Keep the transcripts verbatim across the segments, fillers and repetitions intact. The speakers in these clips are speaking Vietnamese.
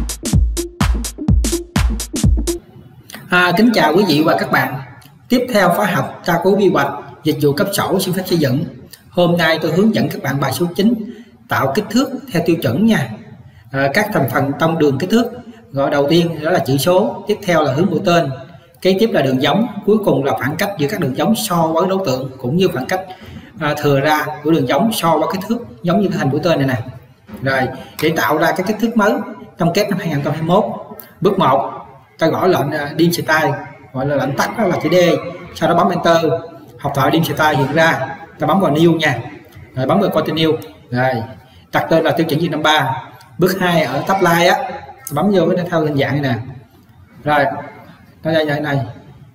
À, kính chào quý vị và các bạn. Tiếp theo khóa học tra cứu quy hoạch dịch vụ cấp sổ xin phép xây dựng. Hôm nay tôi hướng dẫn các bạn bài số chín, tạo kích thước theo tiêu chuẩn nha. À, các thành phần tông đường kích thước. Gọi đầu tiên đó là chỉ số, tiếp theo là hướng mũi tên, kế tiếp là đường giống, cuối cùng là khoảng cách giữa các đường giống so với đối tượng, cũng như khoảng cách à, thừa ra của đường giống so với kích thước, giống như cái hình mũi tên này nè. Rồi để tạo ra cái kích thước mới trong kết năm hai nghìn không trăm hai mươi mốt, bước một ta gõ lệnh dim style, gọi là lệnh tắt, đó là chữ D, sau đó bấm enter, học thoại dim style hiện ra, ta bấm vào new nha, rồi bấm vào continue, rồi đặt tên là tiêu chuẩn năm ba. Bước hai ở tab line á, bấm vô cái theo hình dạng này nè, rồi nó ra dạng này,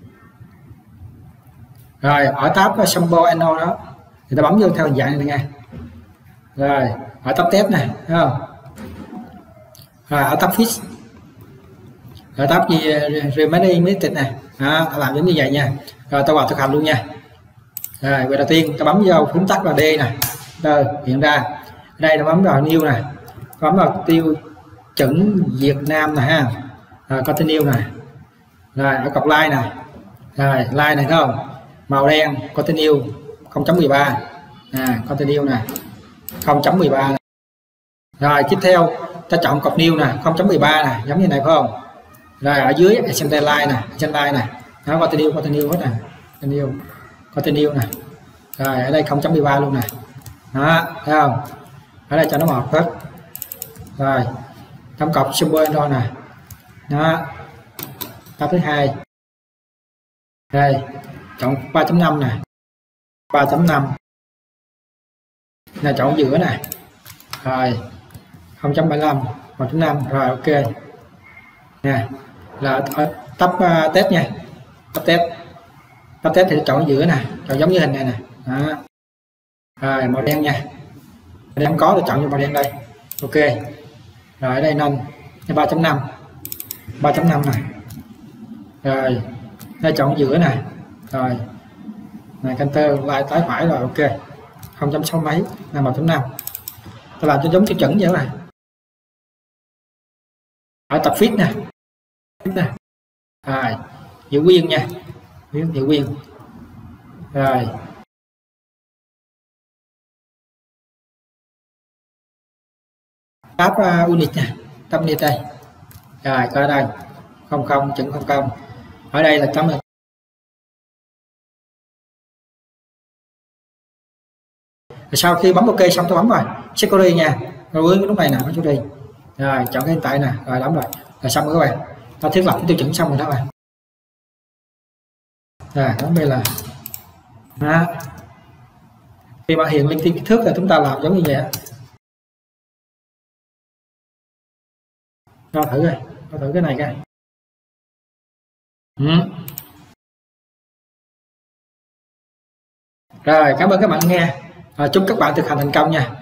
rồi ở tab symbol anno đó thì ta bấm vô theo hình dạng này nha, rồi ở tab test này, thấy không, rồi ở tab fix, rồi tab gì remaining limited này, đó, ta làm giống như vậy nha. Rồi ta vào thực hành luôn nha. Rồi về đầu tiên ta bấm vô phím tắt là D nè, rồi hiện ra ở đây ta bấm vào new nè, bấm vào tiêu chuẩn Việt Nam nè ha, rồi continue nè, rồi ở cọc line nè, rồi line này thấy không, màu đen continue không chấm mười ba, à continue nè không chấm mười ba. Rồi tiếp theo ta chọn cọc new nè không chấm mười ba nè, giống như này phải không. Rồi ở dưới extend line nè, extend line nè, nó continue continue hết nè, continue continue nè, rồi ở đây không chấm mười ba luôn nè, đó thấy không, ở đây cho nó màu hết. Rồi trong cọc symbol đó nè, đó tab thứ hai, đây chọn ba chấm năm nè, ba chấm năm là chọn giữa nè, rồi không chấm bảy mươi lăm, một chấm năm, rồi ok nè, là tab uh, test nha, tab test, tab test thì chọn ở giữa nè, chọn giống như hình này nè, đó. Rồi màu đen nha, màu đen không có thì chọn cho màu đen đây, ok. Rồi ở đây nâng ba chấm năm, ba chấm năm này, rồi đây chọn ở giữa nè, rồi này enter lại tái phải, rồi ok không chấm sáu mấy là một chấm năm, ta làm cho giống tiêu chuẩn vậy này. Ở tập fit nè, nè, rồi giữ nguyên nha, giữ nguyên, rồi tab uh, unit nha, tab unit đây, rồi coi đây không không chừng không không, ở đây là chấm này. Sau khi bấm ok xong tôi bấm rồi security nha, rồi với lúc này nè bấm security, rồi chọn cái hiện tại nè, rồi đóng rồi là xong rồi các bạn, ta thiết lập cái tiêu chuẩn xong rồi đó bạn. Rồi bấm đây là đó. Khi mà hiện lên kích thước là chúng ta làm giống như vậy. Cho thử coi, cho thử cái này coi. Ừ. Rồi cảm ơn các bạn nghe, à, chúc các bạn thực hành thành công nha.